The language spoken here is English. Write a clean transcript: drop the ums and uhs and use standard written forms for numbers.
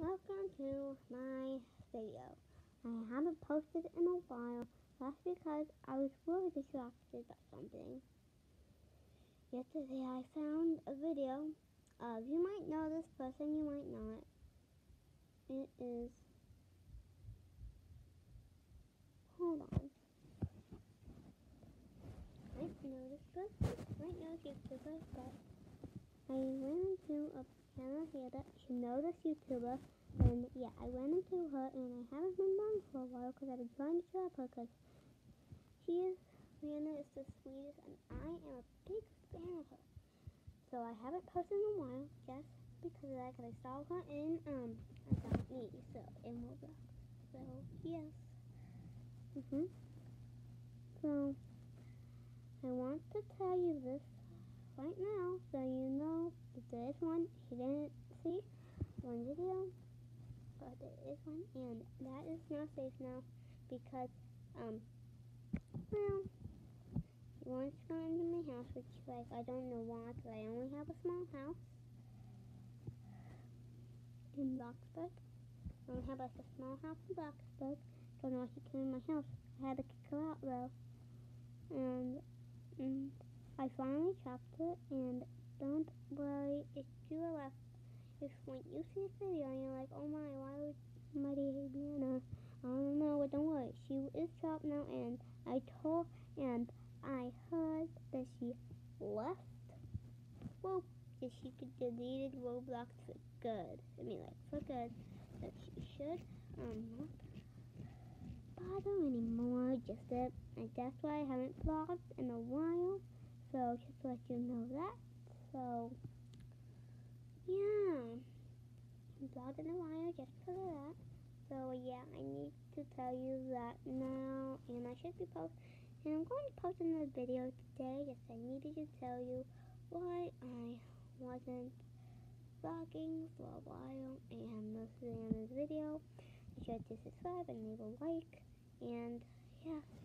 Welcome to my video. I haven't posted in a while. That's because I was really distracted by something. Yesterday I found a video of, you might know this person, you might not. It is, hold on. I know this person, might know this YouTuber, but I ran into a channel here that she knows this YouTuber. And yeah, I ran into her and I haven't been on for a while because I've been trying to trap her because Rihanna is the sweetest and I am a big fan of her. So I haven't posted in a while just because of that, because I saw her in About Me, so in Roblox. So yes. So I want to tell you this right now so you know that there is one you didn't see one video. But there is one, and that is not safe now because, well, she wants to go into my house, which, like, I don't know why, because I only have a small house in Bloxburg. I only have, like, a small house in Bloxburg. Don't know why she came in my house. I had to kick her out, though. And I finally trapped her, and don't worry, if you are left, if when you see this video and you're like, oh my, why would somebody hate Brianna? I don't know, but don't worry. She is trapped now, and I heard that she left. Well, that she deleted Roblox for good. I mean, like, for good. That she should not bother anymore. Just that, and that's why I haven't vlogged in a while. So, just to let you know that. So, yeah. I haven't vlogged in a while just because of that. So yeah, I need to tell you that now, and I should be posting, and I'm going to post another video today. Yes, I needed to tell you why I wasn't vlogging for a while, and listening in this video. Be sure to subscribe and leave a like, and yeah.